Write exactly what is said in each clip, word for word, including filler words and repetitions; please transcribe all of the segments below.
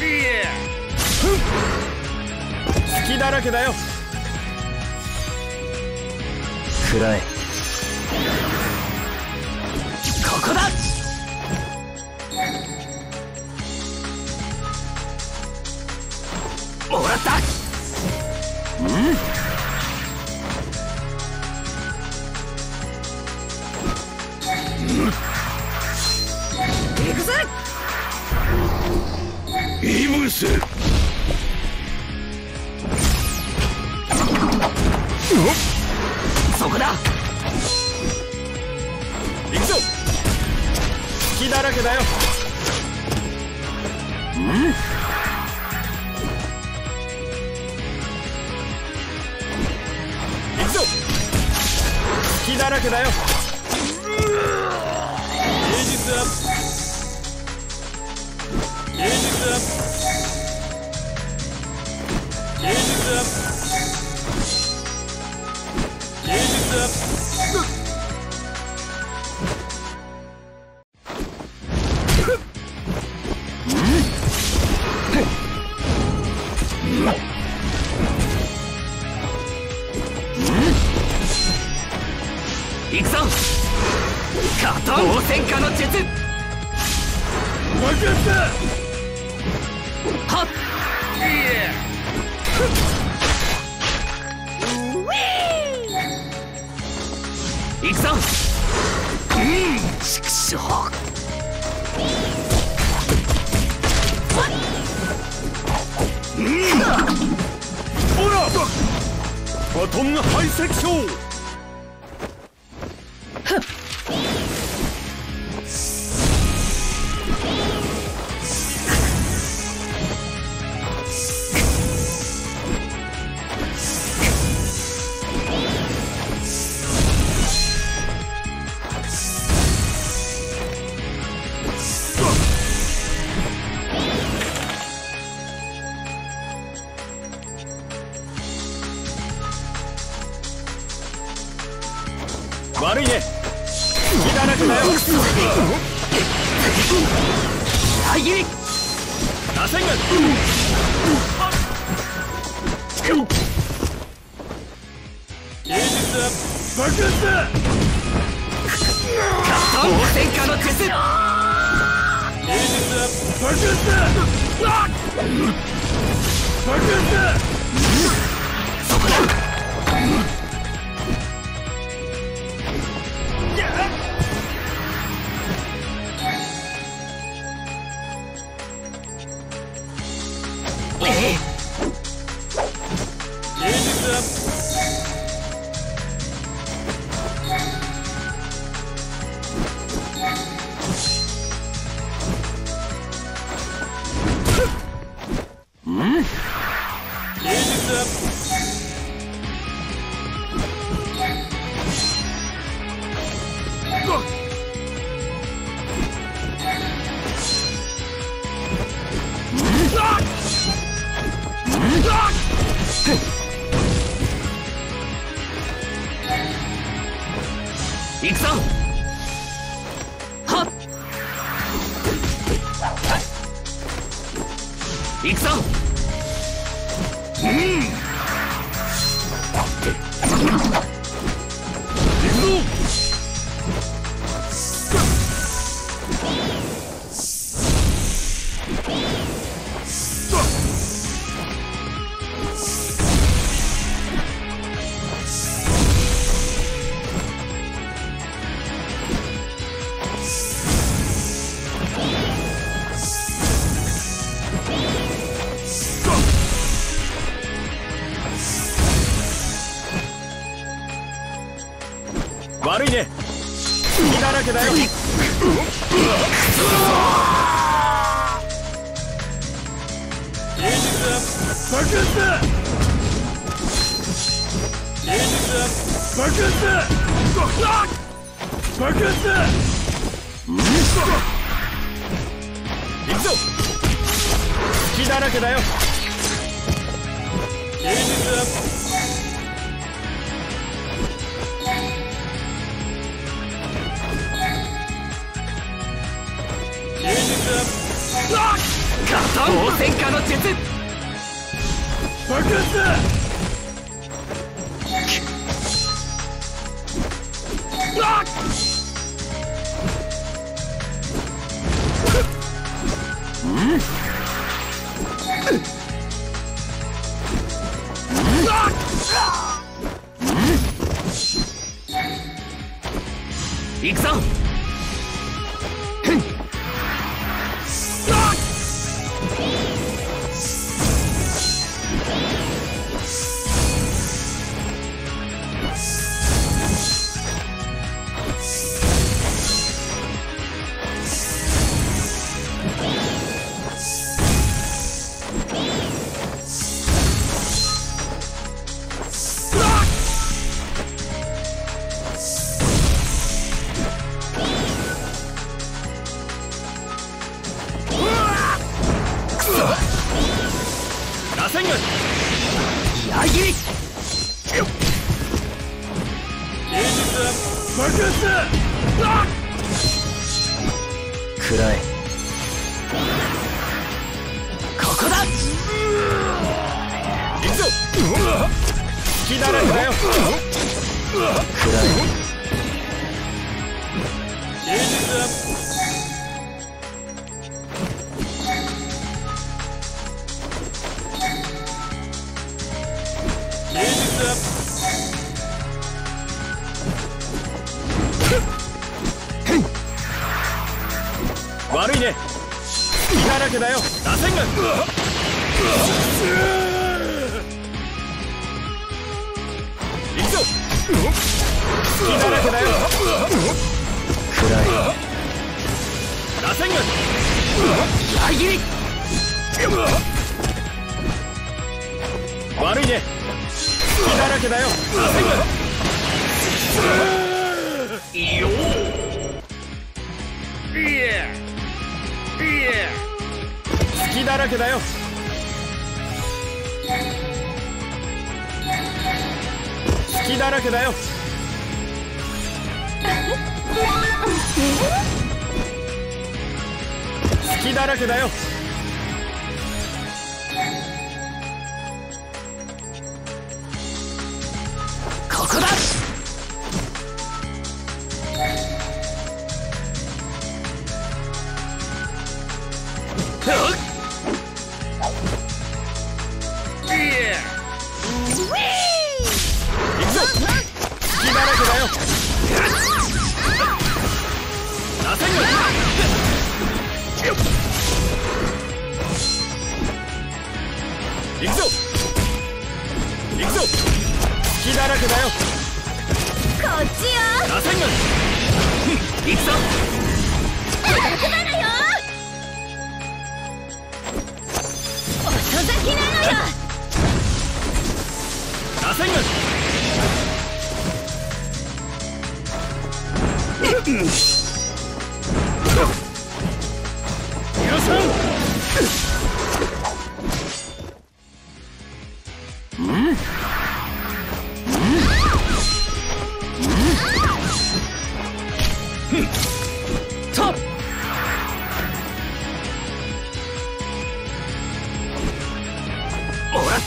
隙だらけだよ。 食らえ。ここだ。もらった。うん。行くぜ。 イムス。 そこだ。 行くぞ。隙だらけだよ。 うん。 行くぞ。隙だらけだよ。芸術アップ。芸術アップ。芸術アップ。芸術アップ。 行くぞ。カトン応戦下の術。 分かった。 はっ。行くぞ。うん、畜生。 うん、ほら、バトンハイセクション。悪いね。隙だらけだよ。 大切り。 打線が。芸術は爆発だ。 カトン応戦下の術。 芸術は爆発だ。爆発だ。 そこだ。ええ。 芸術はうん。 芸術は行くぞ。はっ。行くぞ。うん。 行くぞ。悪いね。隙だらけだよ。芸術は爆発だ。芸術は爆発だ。爆発だ。行くぞ。隙だらけだよ。芸術は芸術はガトトン、応戦下の術。 爆発だ。 行くぞ。 矢切り。爆発だ。 くらえ。ここだ。 行くぞ。隙だらけだよ。 くらえ。 芸術アップ。悪いね。隙だらけだよ。打線が。行くぞ。隙だらけだよ。 くらえ。 打線が。 矢切り。 悪いね。隙だらけだよ。打線が。いいよ。いや。隙だらけだよ。隙だらけだよ。隙だらけだよ。 ここだ。 行くぞ。行くぞ。隙だらけだよ。 こっちよ。 打線が。 行くぞ。 楽なのよ。遅咲きなのよ。 打線が。許さん。 もらった。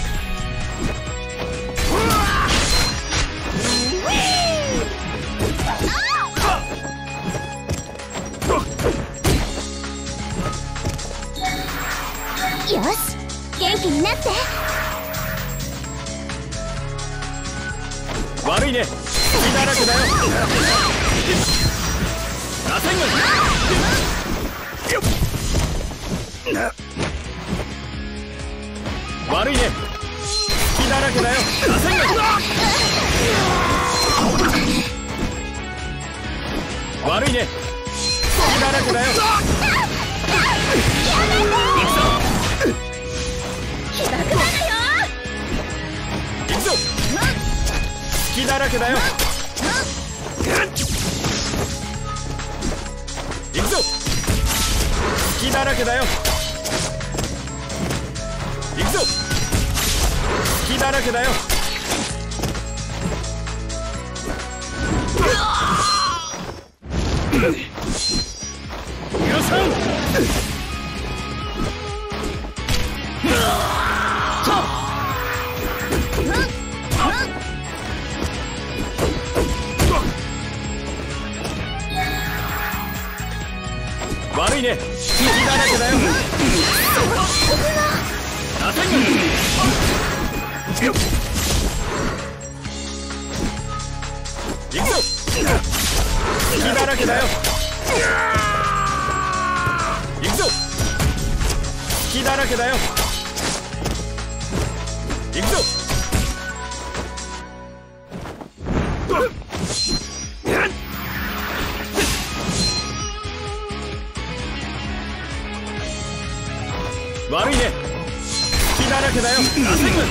よし、元気になって。 悪いね。隙だらけだよ。打線が。悪いね。隙だらけだよ。打線が。悪いね。隙だらけだよ。 行くぞ。 気楽なのよ。 行くぞ。隙だらけだよ。行くぞ。隙だらけだよ。行くぞ。隙だらけだよ。許さん。 悪いね。隙だらけだよ。打線が行くぞ。隙だらけだよ。行くぞ。隙だらけだよ。行くぞ。悪いね。隙だらけだよ。打線が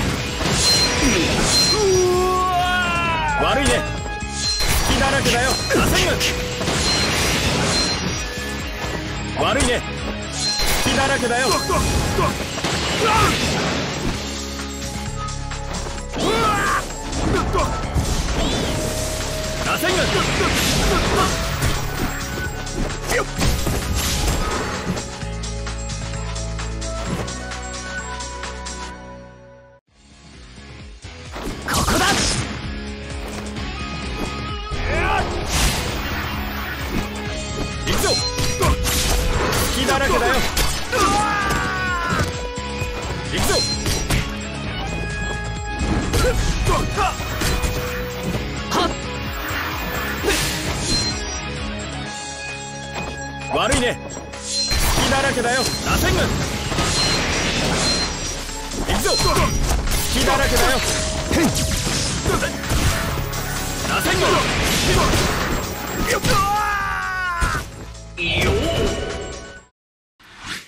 悪いね。隙だらけだよ。打線が悪いね。隙だらけだよ。打線がここだ。行くぞ。隙だらけだよ。行くぞ。悪いね。隙だらけだよ。打線が行くぞ。隙だらけだよ。打線がよっ